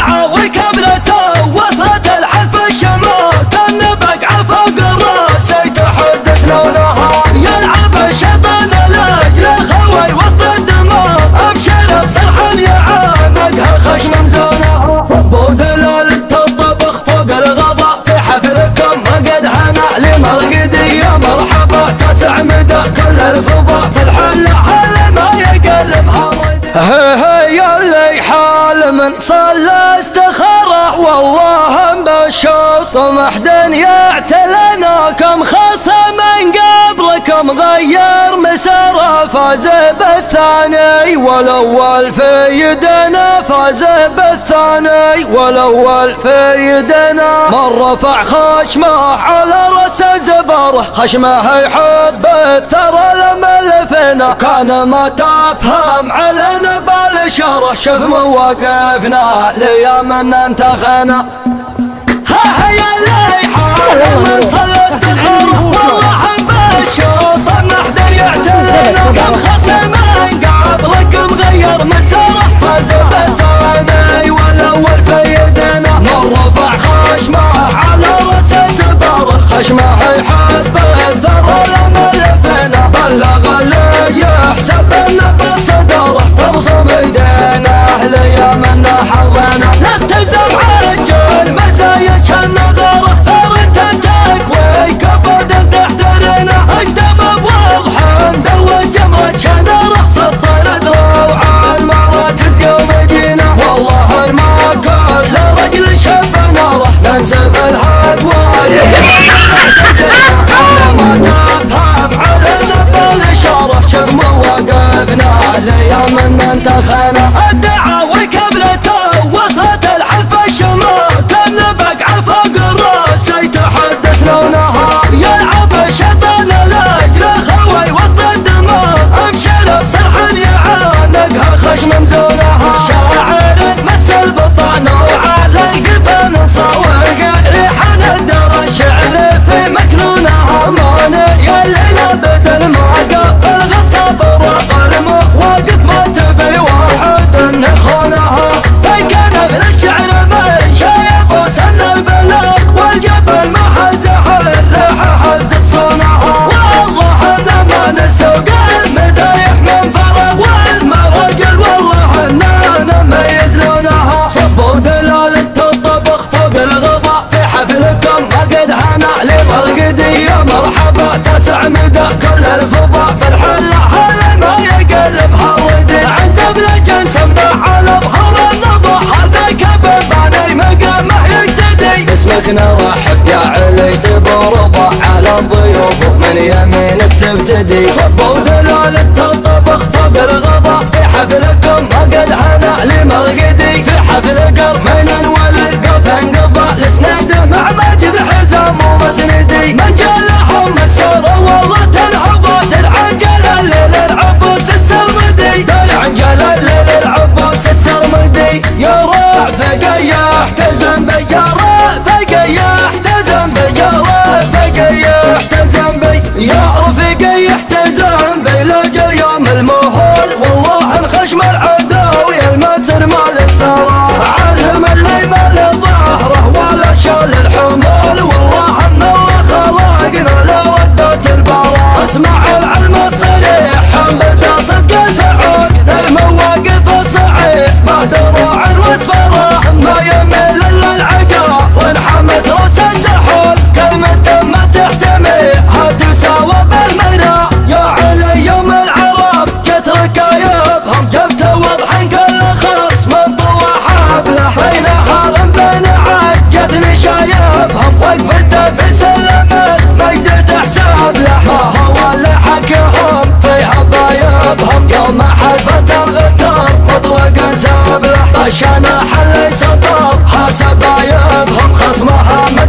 الدعاوي كبرته وصلت الحلف الشمال كان بقعة فوق الراس تحدث لونها يلعب الشيطان لاجل الخوي وسط الدماء ابشر بصرح يعانقها خشم مزونها صبوا دلال الطبخ فوق الغضا في حفلكم وقد هنا لمرقدية مرحبا تسع مدى كل الفضاء في الحل حال ما يقلبها هي اللي حال من صلى استخاره والله بالشوط محدن يعتلناكم خصم من قبلكم غير مساره فاز بالثاني والاول في يدنا فاز بالثاني والاول في يدنا من رفع خشمه على راس زبره خشمه يحب الثرى لملفنا كان ما تفهم علينا بالشره شوف مواقفنا ليوم انتخنا ها هي اللي حال من صلى استخاره والله بالشوط محدن يعتلنا كم خصم من قبلكم غير مساره فاز بالثاني والاول في يدنا من رفع خشمه على راس زبره خشمه يحب الثرى لملفنا بلغ اللي يحسب انه بصدره تبصم ايدينا ليامنا حظنا نلتزم عجل مزايا كالنغاره ارنت تكوي كبد تحترنا اقدم بوضح دو جمرة شنره سطر دروع المراكز يوم يجينا والله ما كل رجل شب ناره ننسف الحق ما تفهم علينا بالاشاره شوف مواقفنا ليوم انتخنا الدعاوي كبرته وصلت الحلف الشمال كان بقعة فوق الراس يتحدث لونها يلعب الشيطان لاجل الخوي وسط الدماء ابشر بصرح يعانقها خشم مزونها شاعر مس البطان وعلى القفن صور ريحان الدار الشعر في مكنونها مانع الليله بدل ما قف الغصب وقلم واقف ما تبي واحد نخونها كان ابن الشعر من شايب وسن البلاق والجبل ما حزح الريحه حزق صونها والله انا ما نسوق المدايح من فرق والمراجل والله اننا نميز لونها صبوا دلال الطبخ فوق الغضا في حفلكم وقد هنا لمرقدية مرحبا تسع مدى كل الفضاء في الحلة حال ما يقلبها ودي عند ابن جنس امدح على ظهر النضا هذا كبب باني مقامه يقتدي باسمك نرحب يا علي برضا على الضيوف من يمينك تبتدي صبوا دلال الطبخ فوق الغضا في حفلكم وقد هنا لمرقدي في حفل قرمين والقف انقضى الاسناد مع مجد حزام ومسندي من جلهم مكسره والله تنهض درع جلال الليل العبوس السرمدي درع جلال الليل العبوس السرمدي يا رافق يحتزم بي يا رافق يحتزم بي يا رافق يحتزم بي يا رفيق يحتزم بي لاجل يوم المهول والله الخشم العداوي المسر مال الثرى علم اللي مال ظهره ولا شال الحمول والله ان الله خلقنا لردة البراء اسمع العلم الصريح حمد صدق الفعول للمواقف الصحيح ما دروع واسفره ما يميل الا العقاب وانحمت راس الزحول كلمة ما تحتمي هتساوى بالمرا يا علي يوم العرب جت ركايبهم جبت وضح كل خص من طوى حبله بين حرم بين عجتني شايبهم وقفته في سلم مجد تحسب له ما هو اللي حكهم في حبايبهم يوم حلفت الغتار مطلقا ساب له عشان حل سطر حسب عيبهم خصمها